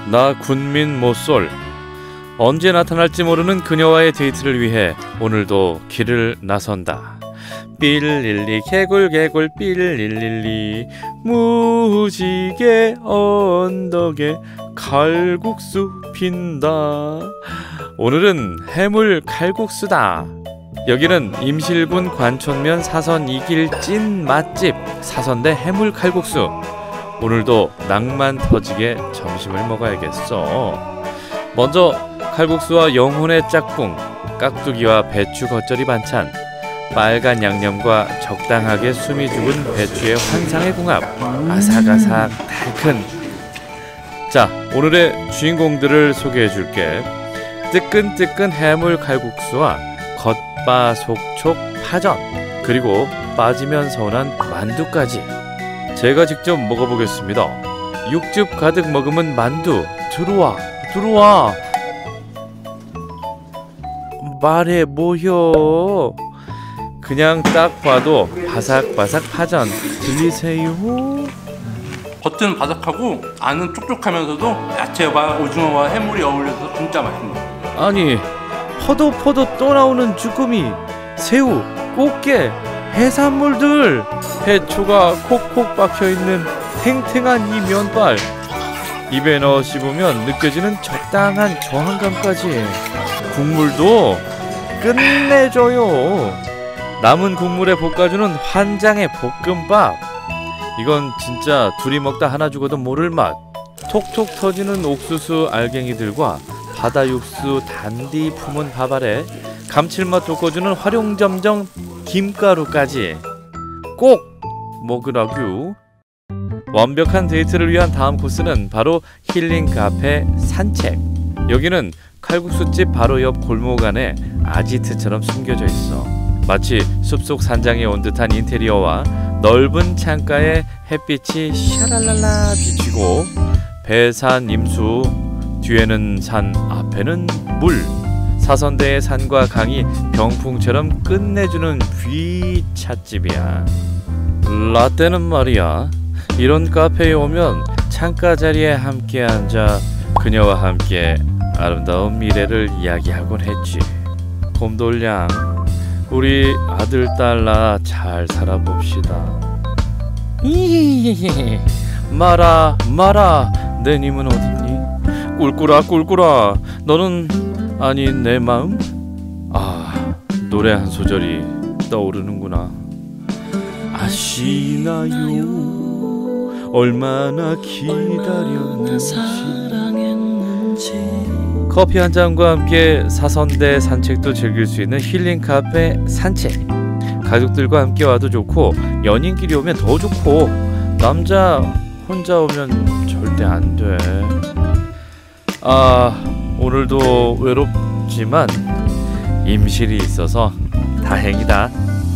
나 군민 모쏠. 언제 나타날지 모르는 그녀와의 데이트를 위해 오늘도 길을 나선다. 삘릴리 개굴개굴 삘릴릴리 무지개 언덕에 칼국수 핀다. 오늘은 해물 칼국수다. 여기는 임실군 관촌면 사선 2길 찐 맛집 사선대 해물 칼국수. 오늘도 낭만 터지게 점심을 먹어야겠어. 먼저 칼국수와 영혼의 짝꿍, 깍두기와 배추 겉절이 반찬, 빨간 양념과 적당하게 숨이 죽은 배추의 환상의 궁합, 아삭아삭 달큰. 자, 오늘의 주인공들을 소개해줄게. 뜨끈뜨끈 해물 칼국수와 겉바속촉 파전, 그리고 빠지면 서운한 만두까지 제가 직접 먹어보겠습니다. 육즙 가득 머금은 만두, 들어와. 말해 뭐여. 그냥 딱 봐도 바삭바삭 파전 들리세요? 겉은 바삭하고 안은 촉촉하면서도 야채와 오징어와 해물이 어울려서 진짜 맛있네. 아니, 포도 또 나오는 주꾸미, 새우, 꽃게, 해산물들, 해초가 콕콕 박혀있는 탱탱한 이 면발, 입에 넣어 씹으면 느껴지는 적당한 저항감까지. 국물도 끝내줘요. 남은 국물에 볶아주는 환장의 볶음밥. 이건 진짜 둘이 먹다 하나 죽어도 모를 맛. 톡톡 터지는 옥수수 알갱이들과 바다 육수 단디 품은 밥 아래 감칠맛 돋궈주는 활용점정 김가루까지 꼭 먹으라규. 완벽한 데이트를 위한 다음 코스는 바로 힐링 카페 산책. 여기는 칼국수집 바로 옆 골목 안에 아지트처럼 숨겨져 있어. 마치 숲속 산장에 온 듯한 인테리어와 넓은 창가에 햇빛이 샤랄랄라 비치고, 배산 임수, 뒤에는 산, 앞에는 물. 사선대의 산과 강이 병풍처럼 끝내주는 귀찻집이야. 라떼는 말이야, 이런 카페에 오면 창가 자리에 함께 앉아 그녀와 함께 아름다운 미래를 이야기하곤 했지. 곰돌량, 우리 아들 딸라 잘 살아봅시다. 마라 내 님은 어딨니? 꿀꿀아 너는, 아니 내 마음? 아, 노래 한 소절이 떠오르는구나. 아시나요 얼마나 기다렸는지. 커피 한 잔과 함께 사선대 산책도 즐길 수 있는 힐링 카페 산책. 가족들과 함께 와도 좋고 연인끼리 오면 더 좋고, 남자 혼자 오면 절대 안 돼. 아, 오늘도 외롭지만 임실이 있어서 다행이다.